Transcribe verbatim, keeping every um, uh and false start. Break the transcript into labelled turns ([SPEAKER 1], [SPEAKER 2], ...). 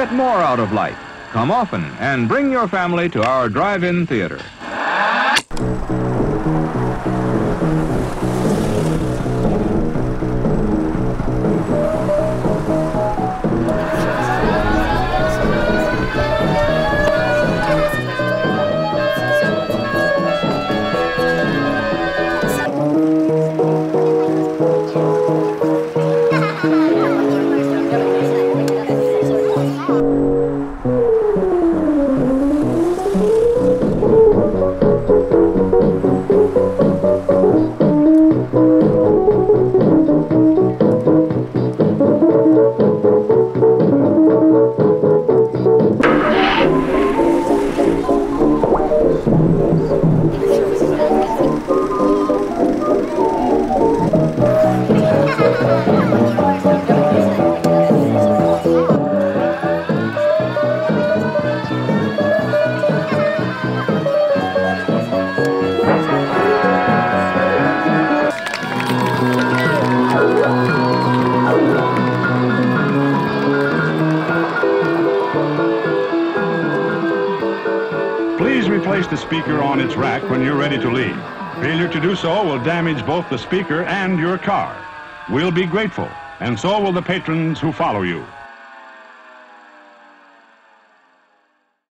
[SPEAKER 1] Get more out of life. Come often and bring your family to our drive-in theater.
[SPEAKER 2] Please replace the speaker on its rack when you're ready to leave. Failure to do so will damage both the speaker and your car. We'll be grateful, and so will the patrons who follow you.